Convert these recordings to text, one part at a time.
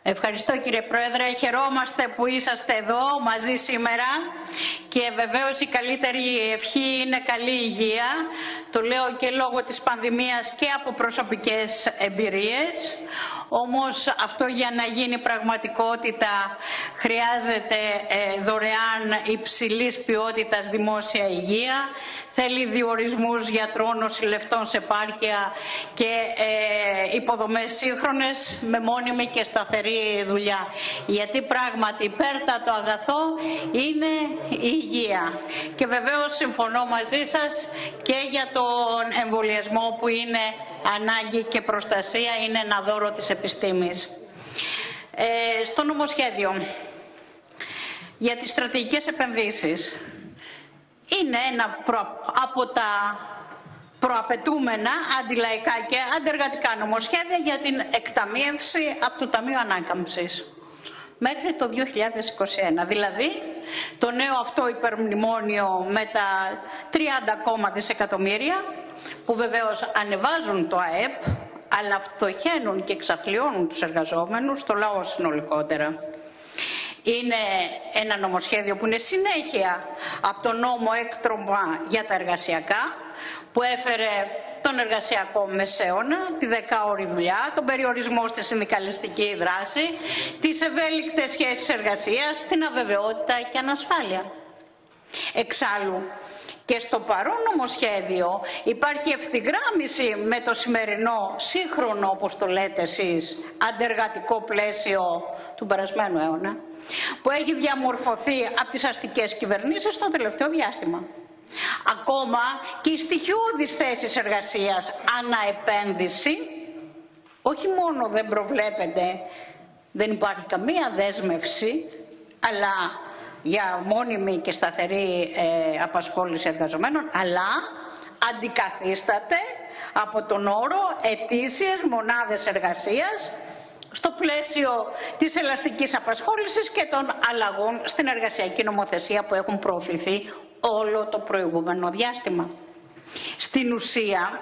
Ευχαριστώ κύριε Πρόεδρε. Χαιρόμαστε που είσαστε εδώ μαζί σήμερα και βεβαίως η καλύτερη ευχή είναι καλή υγεία. Το λέω και λόγω της πανδημίας και από προσωπικές εμπειρίες. Όμως αυτό για να γίνει πραγματικότητα χρειάζεται δωρεάν υψηλής ποιότητας δημόσια υγεία. Θέλει διορισμούς γιατρών, νοσηλευτών σε επάρκεια και υποδομές σύγχρονες με μόνιμη και σταθερή δουλειά. Γιατί πράγματι υπέρτατο αγαθό είναι η υγεία. Και βεβαίως συμφωνώ μαζί σας και για τον εμβολιασμό που είναι ανάγκη και προστασία, είναι ένα δώρο της επιστήμης. Στο νομοσχέδιο για τις στρατηγικές επενδύσεις είναι ένα από τα προαπαιτούμενα αντιλαϊκά και αντεργατικά νομοσχέδια για την εκταμείευση από το Ταμείο Ανάκαμψης μέχρι το 2021. Δηλαδή το νέο αυτό υπερμνημόνιο με τα 30 ακόμα δισεκατομμύρια που βεβαίως ανεβάζουν το ΑΕΠ αλλά φτωχαίνουν και εξαθλιώνουν τους εργαζόμενους, το λαό συνολικότερα. Είναι ένα νομοσχέδιο που είναι συνέχεια από το νόμο έκτρωμα για τα εργασιακά που έφερε τον εργασιακό μεσαίωνα, τη 10ωρη δουλειά, τον περιορισμό στη συνδικαλιστική δράση, τις ευέλικτες σχέσεις εργασίας, την αβεβαιότητα και ανασφάλεια. Εξάλλου, και στο παρόν νομοσχέδιο υπάρχει ευθυγράμμιση με το σημερινό σύγχρονο, όπως το λέτε εσείς, αντεργατικό πλαίσιο του περασμένου αιώνα, που έχει διαμορφωθεί από τις αστικές κυβερνήσεις στο τελευταίο διάστημα. Ακόμα και οι στοιχειώδεις θέσεις εργασίας αναεπένδυση, όχι μόνο δεν προβλέπεται, δεν υπάρχει καμία δέσμευση, αλλά για μόνιμη και σταθερή απασχόληση εργαζομένων, αλλά αντικαθίσταται από τον όρο ετήσιες μονάδες εργασίας στο πλαίσιο της ελαστικής απασχόλησης και των αλλαγών στην εργασιακή νομοθεσία που έχουν προωθηθεί όλο το προηγούμενο διάστημα. Στην ουσία,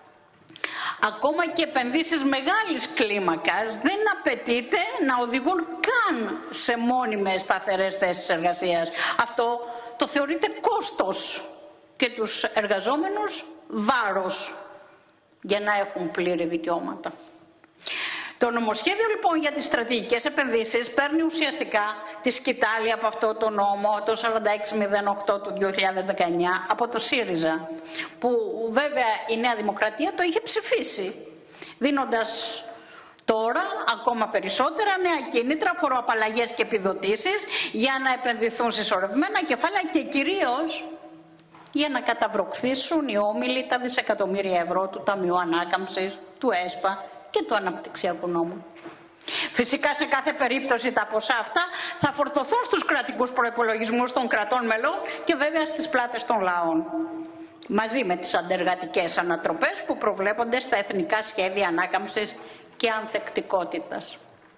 ακόμα και επενδύσεις μεγάλης κλίμακας δεν απαιτείται να οδηγούν καν σε μόνιμες σταθερές θέσεις εργασίας. Αυτό το θεωρείται κόστος και τους εργαζόμενους βάρος για να έχουν πλήρη δικαιώματα. Το νομοσχέδιο λοιπόν για τις στρατηγικές επενδύσεις παίρνει ουσιαστικά τη σκητάλη από αυτό το νόμο, το 4608 του 2019, από το ΣΥΡΙΖΑ, που βέβαια η Νέα Δημοκρατία το είχε ψηφίσει, δίνοντας τώρα ακόμα περισσότερα νέα κίνητρα, φοροαπαλλαγές και επιδοτήσεις για να επενδυθούν συσσωρευμένα κεφάλαια και κυρίως για να καταβροχθήσουν οι όμιλοι τα δισεκατομμύρια ευρώ του Ταμείου Ανάκαμψης, του ΕΣΠΑ και του Αναπτυξιακού Νόμου. Φυσικά σε κάθε περίπτωση τα ποσά αυτά θα φορτωθούν στους κρατικούς προϋπολογισμούς των κρατών μελών και βέβαια στις πλάτες των λαών, μαζί με τις αντεργατικές ανατροπές που προβλέπονται στα εθνικά σχέδια ανάκαμψης και ανθεκτικότητας.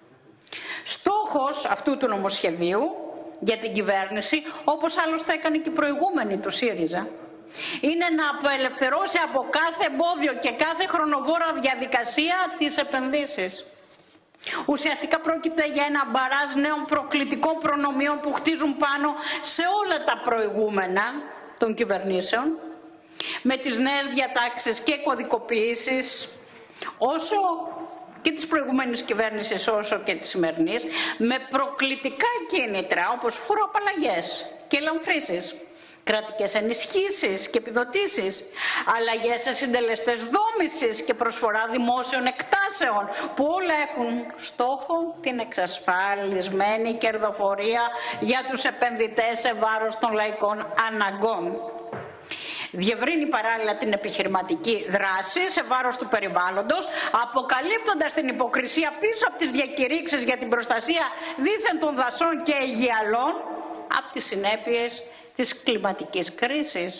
Στόχος αυτού του νομοσχεδίου για την κυβέρνηση, όπως άλλωστε έκανε και η προηγούμενη του ΣΥΡΙΖΑ, είναι να απελευθερώσει από κάθε εμπόδιο και κάθε χρονοβόρα διαδικασία τις επενδύσεις. Ουσιαστικά πρόκειται για ένα μπαράζ νέων προκλητικών προνομιών που χτίζουν πάνω σε όλα τα προηγούμενα των κυβερνήσεων, με τις νέες διατάξεις και κωδικοποιήσεις όσο και της προηγούμενης κυβέρνησης όσο και της σημερινής, με προκλητικά κίνητρα όπως φοροαπαλλαγές και ελαφρύνσεις, κρατικές ενισχύσεις και επιδοτήσεις, αλλαγές σε συντελεστές δόμησης και προσφορά δημόσιων εκτάσεων που όλα έχουν στόχο την εξασφαλισμένη κερδοφορία για τους επενδυτές σε βάρος των λαϊκών αναγκών. Διευρύνει παράλληλα την επιχειρηματική δράση σε βάρος του περιβάλλοντος, αποκαλύπτοντας την υποκρισία πίσω από τις διακηρύξεις για την προστασία δήθεν των δασών και αιγιαλών από τις συνέπειες της κλιματικής κρίσης.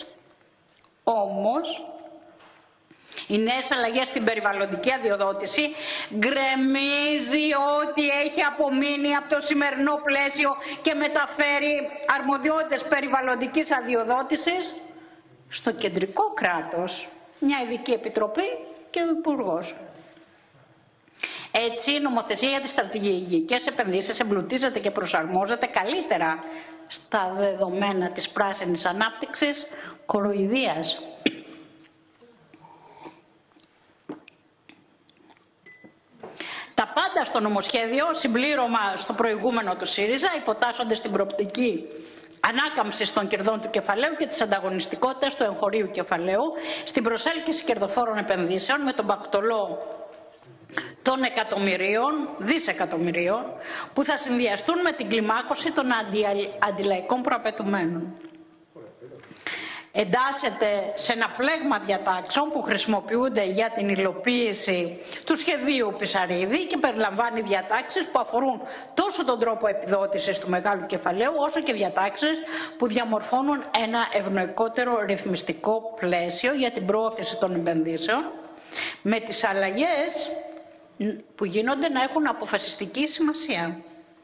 Όμως, οι νέες αλλαγές στην περιβαλλοντική αδειοδότηση γκρεμίζει ό,τι έχει απομείνει από το σημερινό πλαίσιο και μεταφέρει αρμοδιότητες περιβαλλοντικής αδειοδότησης στο κεντρικό κράτος, μια ειδική επιτροπή και ο Υπουργός. Έτσι, η νομοθεσία για τις στρατηγικές επενδύσεις εμπλουτίζεται και προσαρμόζεται καλύτερα στα δεδομένα της πράσινης ανάπτυξης κοροϊδίας. Τα πάντα στο νομοσχέδιο, συμπλήρωμα στο προηγούμενο του ΣΥΡΙΖΑ, υποτάσσονται στην προοπτική ανάκαμψη των κερδών του κεφαλαίου και της ανταγωνιστικότητας του εγχωρίου κεφαλαίου, στην προσέλκυση κερδοφόρων επενδύσεων με τον πακτολό των δισεκατομμυρίων που θα συνδυαστούν με την κλιμάκωση των αντιλαϊκών προαπαιτουμένων. Εντάσσεται σε ένα πλέγμα διατάξεων που χρησιμοποιούνται για την υλοποίηση του σχεδίου Πισαρίδη και περιλαμβάνει διατάξεις που αφορούν τόσο τον τρόπο επιδότησης του μεγάλου κεφαλαίου όσο και διατάξεις που διαμορφώνουν ένα ευνοϊκότερο ρυθμιστικό πλαίσιο για την προώθηση των επενδύσεων, με τις αλλαγές που γίνονται να έχουν αποφασιστική σημασία.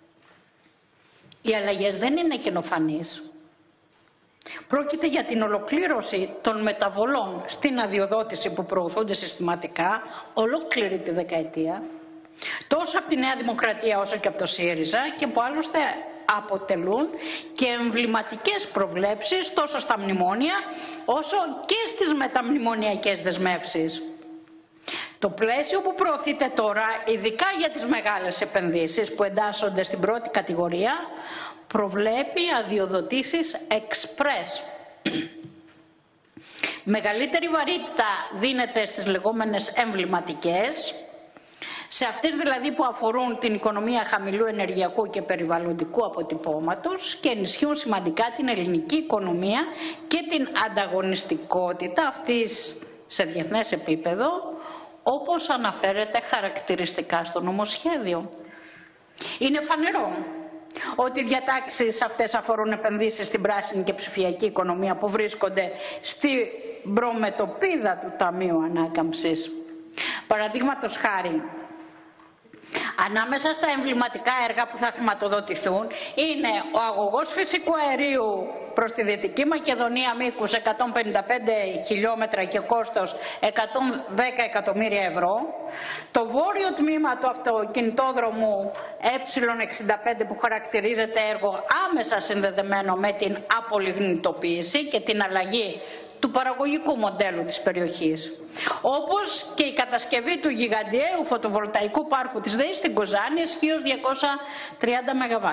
Οι αλλαγές δεν είναι καινοφανείς. Πρόκειται για την ολοκλήρωση των μεταβολών στην αδειοδότηση που προωθούνται συστηματικά ολόκληρη τη δεκαετία, τόσο από τη Νέα Δημοκρατία όσο και από το ΣΥΡΙΖΑ, και που άλλωστε αποτελούν και εμβληματικές προβλέψεις τόσο στα μνημόνια όσο και στις μεταμνημονιακές δεσμεύσεις. Το πλαίσιο που προωθείται τώρα, ειδικά για τις μεγάλες επενδύσεις που εντάσσονται στην πρώτη κατηγορία, προβλέπει αδειοδοτήσεις express. Μεγαλύτερη βαρύτητα δίνεται στις λεγόμενες εμβληματικές, σε αυτές δηλαδή που αφορούν την οικονομία χαμηλού ενεργειακού και περιβαλλοντικού αποτυπώματος και ενισχύουν σημαντικά την ελληνική οικονομία και την ανταγωνιστικότητα αυτής σε διεθνές επίπεδο, όπως αναφέρεται χαρακτηριστικά στο νομοσχέδιο. Είναι φανερό ότι οι διατάξεις αυτές αφορούν επενδύσεις στην πράσινη και ψηφιακή οικονομία που βρίσκονται στην προμετωπίδα του Ταμείου Ανάκαμψης. Παραδείγματος χάρη, ανάμεσα στα εμβληματικά έργα που θα χρηματοδοτηθούν είναι ο αγωγός φυσικού αερίου προς τη Δυτική Μακεδονία μήκους 155 χιλιόμετρα και κόστος 110 εκατομμύρια ευρώ, το βόρειο τμήμα του αυτοκινητόδρομου Ε65 που χαρακτηρίζεται έργο άμεσα συνδεδεμένο με την απολιγνητοποίηση και την αλλαγή του παραγωγικού μοντέλου της περιοχής, όπως και η κατασκευή του γιγαντιαίου φωτοβολταϊκού πάρκου της ΔΕΗ στην Κοζάνη ισχύως 230 ΜΒ.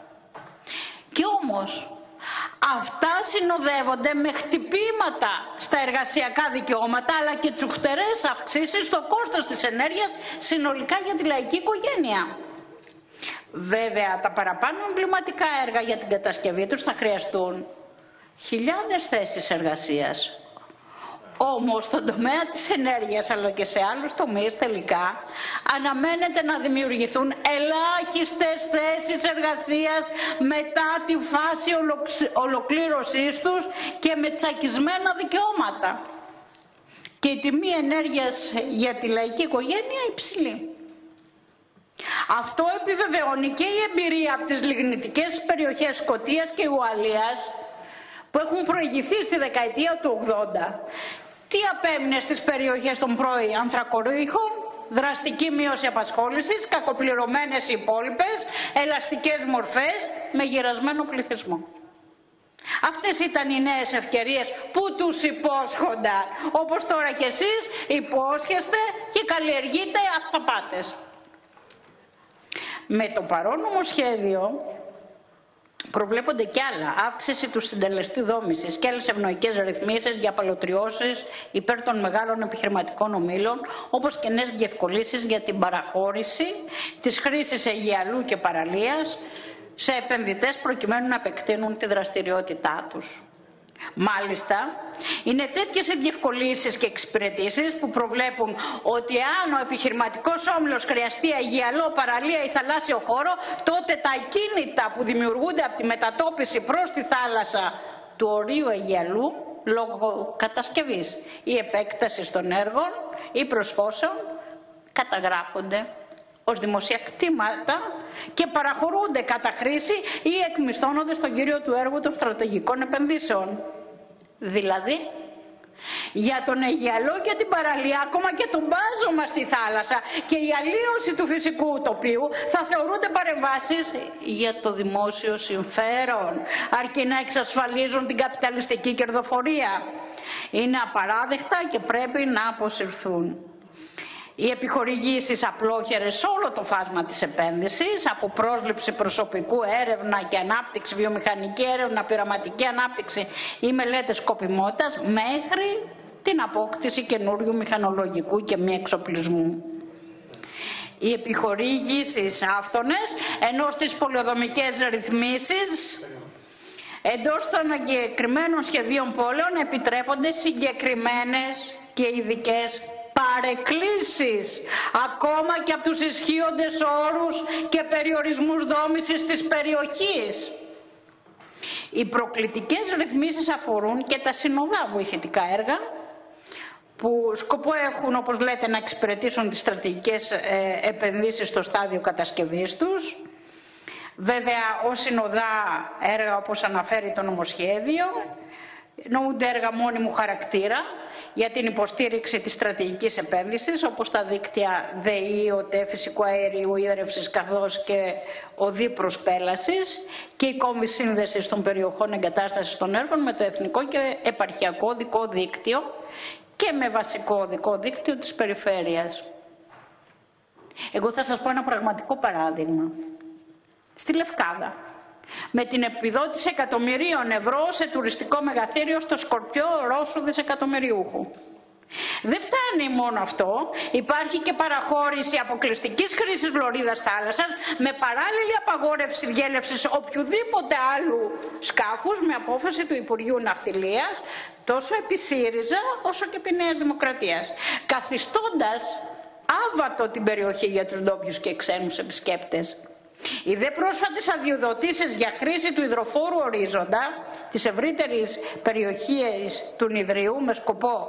Και όμως αυτά συνοδεύονται με χτυπήματα στα εργασιακά δικαιώματα αλλά και τσουχτερές αυξήσεις στο κόστος της ενέργειας συνολικά για τη λαϊκή οικογένεια. Βέβαια, τα παραπάνω εμβληματικά έργα για την κατασκευή τους θα χρειαστούν χιλιάδες θέσεις εργασίας. Όμως στον τομέα της ενέργειας αλλά και σε άλλους τομείς τελικά αναμένεται να δημιουργηθούν ελάχιστες θέσεις εργασίας μετά τη φάση ολοκλήρωσής τους και με τσακισμένα δικαιώματα. Και η τιμή ενέργειας για τη λαϊκή οικογένεια υψηλή. Αυτό επιβεβαιώνει και η εμπειρία από τις λιγνητικές περιοχές Σκωτίας και Ουαλίας που έχουν προηγηθεί στη δεκαετία του 80. Τι απέμεινε στις περιοχές των πρώην ανθρακορίχων? Δραστική μείωση απασχόλησης, κακοπληρωμένες οι υπόλοιπες, ελαστικές μορφές με γυρασμένο πληθυσμό. Αυτές ήταν οι νέες ευκαιρίες που τους υπόσχονταν, όπως τώρα κι εσείς υπόσχεστε και καλλιεργείτε αυταπάτες. Με το παρόν νομοσχέδιο προβλέπονται κι άλλα, αύξηση του συντελεστή δόμησης και άλλες ευνοϊκές ρυθμίσεις για απαλωτριώσεις υπέρ των μεγάλων επιχειρηματικών ομίλων, όπως και νέες διευκολύνσεις για την παραχώρηση της χρήσης αιγιαλού και παραλίας σε επενδυτές προκειμένου να επεκτείνουν τη δραστηριότητά τους. Μάλιστα, είναι τέτοιες οι διευκολύνσεις και εξυπηρετήσεις που προβλέπουν ότι αν ο επιχειρηματικός όμιλος χρειαστεί αιγιαλό, παραλία ή θαλάσσιο χώρο, τότε τα ακίνητα που δημιουργούνται από τη μετατόπιση προς τη θάλασσα του ορίου αιγιαλού λόγω κατασκευής ή επέκτασης των έργων ή προσχώσεων καταγράφονται ως δημοσία κτήματα και παραχωρούνται κατά χρήση ή εκμισθώνονται στον κύριο του έργου των στρατηγικών επενδύσεων. Δηλαδή, Για τον Αιγιαλό και την παραλία, ακόμα και τον μπάζωμα στη θάλασσα και η αλλίωση του φυσικού τοπίου θα θεωρούνται παρεμβάσεις για το δημόσιο συμφέρον, αρκεί να εξασφαλίζουν την καπιταλιστική κερδοφορία. Είναι απαράδεκτα και πρέπει να αποσυρθούν. Οι επιχορηγήσεις απλόχερες σε όλο το φάσμα της επένδυσης, από πρόσληψη προσωπικού, έρευνα και ανάπτυξη, βιομηχανική έρευνα, πειραματική ανάπτυξη ή μελέτες σκοπιμότητας, μέχρι την απόκτηση καινούριου μηχανολογικού και μη εξοπλισμού. Οι επιχορηγήσεις άφθονες, ενώ στις πολεοδομικές ρυθμίσεις εντός των εγκεκριμένων σχεδίων πόλεων επιτρέπονται συγκεκριμένες και ειδικές παρεκκλήσεις, ακόμα και από τους ισχύοντες όρους και περιορισμούς δόμησης της περιοχής. Οι προκλητικές ρυθμίσεις αφορούν και τα συνοδά βοηθητικά έργα, που σκοπό έχουν, όπως λέτε, να εξυπηρετήσουν τις στρατηγικές επενδύσεις στο στάδιο κατασκευής τους. Βέβαια, ως συνοδά έργα, όπως αναφέρει το νομοσχέδιο, νοούνται έργα μόνιμου χαρακτήρα για την υποστήριξη της στρατηγικής επένδυσης, όπως τα δίκτυα ΔΕΗ, ΟΤΕ, φυσικού αερίου, ίδρευσης, καθώς και οδοί προσπέλασης και η κόμβη σύνδεσης των περιοχών εγκατάστασης των έργων με το εθνικό και επαρχιακό οδικό δίκτυο και με βασικό οδικό δίκτυο της περιφέρειας. Εγώ θα σας πω ένα πραγματικό παράδειγμα. Στη Λευκάδα, με την επιδότηση εκατομμυρίων ευρώ σε τουριστικό μεγαθύριο στο Σκορπιό Ρώσου δισεκατομμυριούχου. Δεν φτάνει μόνο αυτό, υπάρχει και παραχώρηση αποκλειστικής χρήσης λωρίδας θάλασσας με παράλληλη απαγόρευση διέλευσης οποιοδήποτε άλλου σκάφους με απόφαση του Υπουργείου Ναυτιλίας, τόσο επί ΣΥΡΙΖΑ όσο και επί Νέας Δημοκρατίας, καθιστώντας άβατο την περιοχή για τους ντόπιους και ξένους επισκέπτες. Οι δε πρόσφατες αδειοδοτήσεις για χρήση του υδροφόρου ορίζοντα της ευρύτερης περιοχής του Νηδρίου με σκοπό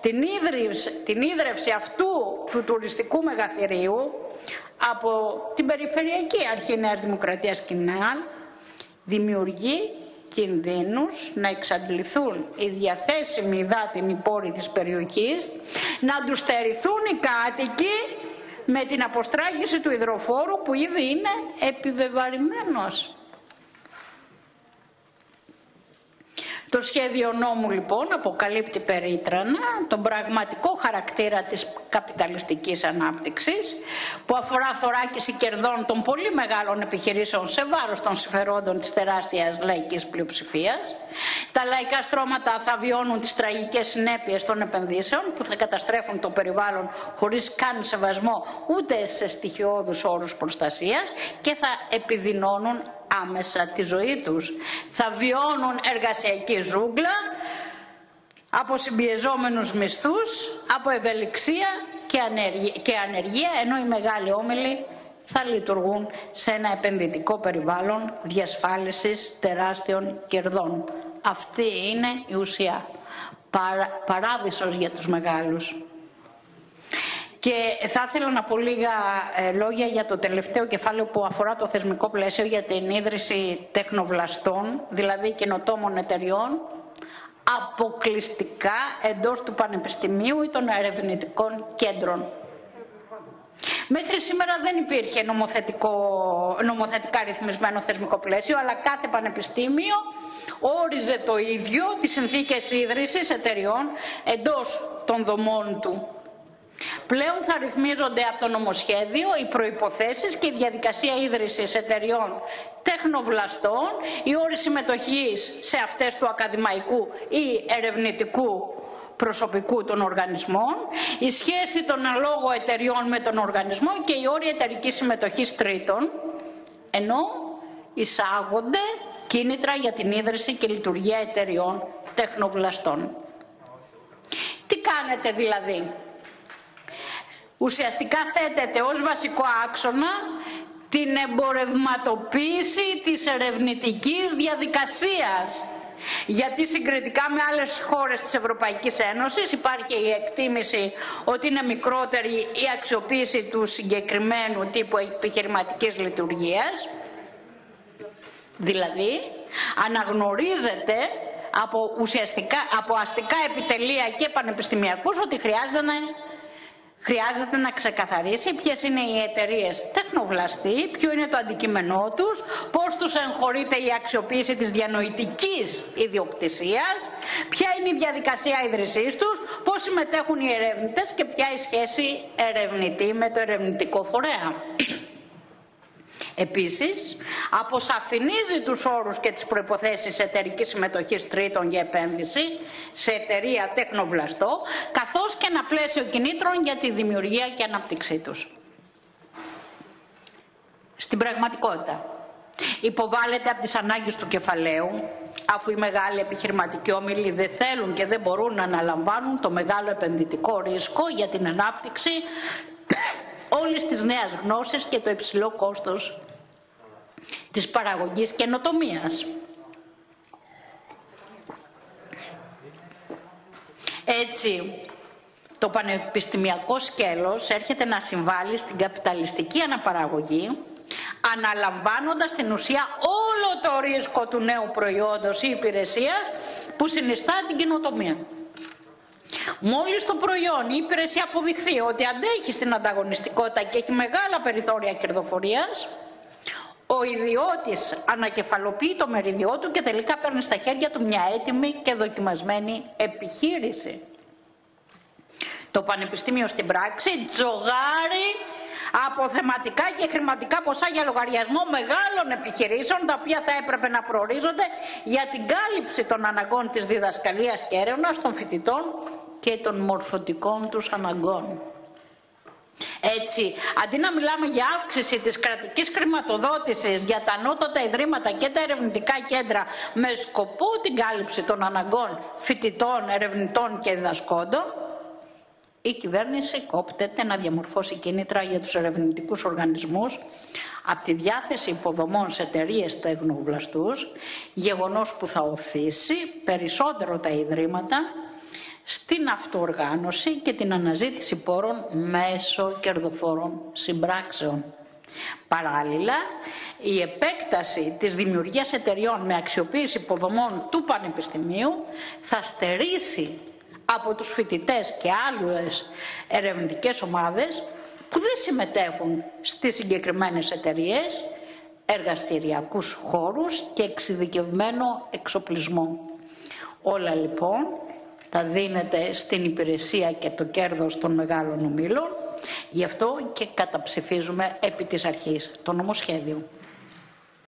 την ίδρυυση αυτού του τουριστικού μεγαθυρίου από την Περιφερειακή Αρχή Νέας Δημοκρατίας Κινάλ δημιουργεί κινδύνους να εξαντληθούν οι διαθέσιμοι υδάτινοι πόροι της περιοχής, να τους στερηθούν οι κάτοικοι με την αποστράγγιση του υδροφόρου που ήδη είναι επιβεβαρημένος. Το σχέδιο νόμου λοιπόν αποκαλύπτει περίτρανα τον πραγματικό χαρακτήρα της καπιταλιστικής ανάπτυξης που αφορά θωράκιση κερδών των πολύ μεγάλων επιχειρήσεων σε βάρος των συμφερόντων της τεράστιας λαϊκής πλειοψηφίας. Τα λαϊκά στρώματα θα βιώνουν τις τραγικές συνέπειες των επενδύσεων που θα καταστρέφουν το περιβάλλον χωρίς καν σεβασμό ούτε σε στοιχειώδους όρους προστασίας και θα επιδεινώνουν άμεσα τη ζωή τους. Θα βιώνουν εργασιακή ζούγκλα, από συμπιεζόμενους μισθούς, από ευελιξία και ανεργία, ενώ οι μεγάλοι όμιλοι θα λειτουργούν σε ένα επενδυτικό περιβάλλον διασφάλισης τεράστιων κερδών. Αυτή είναι η ουσία. Παράδεισος για τους μεγάλους. Και θα ήθελα να πω λίγα λόγια για το τελευταίο κεφάλαιο που αφορά το θεσμικό πλαίσιο για την ίδρυση τεχνοβλαστών, δηλαδή καινοτόμων εταιριών, αποκλειστικά εντός του Πανεπιστημίου ή των ερευνητικών κέντρων. Μέχρι σήμερα δεν υπήρχε νομοθετικά ρυθμισμένο θεσμικό πλαίσιο, αλλά κάθε πανεπιστήμιο όριζε το ίδιο τις συνθήκες ίδρυσης εταιριών εντός των δομών του. Πλέον θα ρυθμίζονται από το νομοσχέδιο οι προϋποθέσεις και η διαδικασία ίδρυσης εταιριών τεχνοβλαστών, οι όροι συμμετοχής σε αυτές του ακαδημαϊκού ή ερευνητικού προσωπικού των οργανισμών, η σχέση των αλόγω εταιριών με τον οργανισμό και οι όροι εταιρικής συμμετοχής τρίτων, ενώ εισάγονται κίνητρα για την ίδρυση και λειτουργία εταιριών τεχνοβλαστών. Τι κάνετε δηλαδή? Ουσιαστικά θέτεται ως βασικό άξονα την εμπορευματοποίηση της ερευνητικής διαδικασίας. Γιατί συγκριτικά με άλλες χώρες της Ευρωπαϊκής Ένωσης υπάρχει η εκτίμηση ότι είναι μικρότερη η αξιοποίηση του συγκεκριμένου τύπου επιχειρηματικής λειτουργίας. Δηλαδή, αναγνωρίζεται από αστικά επιτελεία και πανεπιστημιακούς ότι χρειάζεται να ξεκαθαρίσει ποιες είναι οι εταιρείες τεχνοβλαστή, ποιο είναι το αντικείμενό τους, πώς τους εγχωρείται η αξιοποίηση της διανοητικής ιδιοκτησίας, ποια είναι η διαδικασία ίδρυσής τους, πώς συμμετέχουν οι ερευνητές και ποια η σχέση ερευνητή με το ερευνητικό φορέα. Επίσης, αποσαφηνίζει τους όρους και τις προϋποθέσεις εταιρικής συμμετοχής τρίτων για επένδυση σε εταιρεία τεχνοβλαστό, καθώς και ένα πλαίσιο κινήτρων για τη δημιουργία και ανάπτυξή τους. Στην πραγματικότητα, υποβάλλεται από τις ανάγκες του κεφαλαίου, αφού οι μεγάλοι επιχειρηματικοί όμιλοι δεν θέλουν και δεν μπορούν να αναλαμβάνουν το μεγάλο επενδυτικό ρίσκο για την ανάπτυξη όλης της νέας γνώσης και το υψηλό κόστος της παραγωγής καινοτομίας. Έτσι, το πανεπιστημιακό σκέλος έρχεται να συμβάλλει στην καπιταλιστική αναπαραγωγή, αναλαμβάνοντας στην ουσία όλο το ρίσκο του νέου προϊόντος ή υπηρεσίας που συνιστά την καινοτομία. Μόλις το προϊόν ή η υπηρεσία αποδειχθεί ότι αντέχει στην ανταγωνιστικότητα και έχει μεγάλα περιθώρια κερδοφορίας, ο ιδιώτης ανακεφαλοποιεί το μερίδιό του και τελικά παίρνει στα χέρια του μια έτοιμη και δοκιμασμένη επιχείρηση. Το πανεπιστήμιο στην πράξη τζογάρει αποθεματικά και χρηματικά ποσά για λογαριασμό μεγάλων επιχειρήσεων, τα οποία θα έπρεπε να προορίζονται για την κάλυψη των αναγκών της διδασκαλίας και έρευνας των φοιτητών και των μορφωτικών τους αναγκών. Έτσι, αντί να μιλάμε για αύξηση της κρατικής χρηματοδότησης για τα ανώτατα ιδρύματα και τα ερευνητικά κέντρα με σκοπό την κάλυψη των αναγκών φοιτητών, ερευνητών και διδασκόντων, η κυβέρνηση κόπτεται να διαμορφώσει κίνητρα για τους ερευνητικούς οργανισμούς από τη διάθεση υποδομών σε εταιρείες τεχνοβλαστούς, γεγονός που θα οθήσει περισσότερο τα ιδρύματα στην αυτοοργάνωση και την αναζήτηση πόρων μέσω κερδοφόρων συμπράξεων. Παράλληλα, η επέκταση της δημιουργίας εταιριών με αξιοποίηση υποδομών του Πανεπιστημίου θα στερήσει από τους φοιτητές και άλλες ερευνητικές ομάδες που δεν συμμετέχουν στις συγκεκριμένες εταιρείες, εργαστηριακούς χώρους και εξειδικευμένο εξοπλισμό. Όλα λοιπόν τα δίνεται στην υπηρεσία και το κέρδος των μεγάλων ομίλων, γι' αυτό και καταψηφίζουμε επί της αρχής το νομοσχέδιο.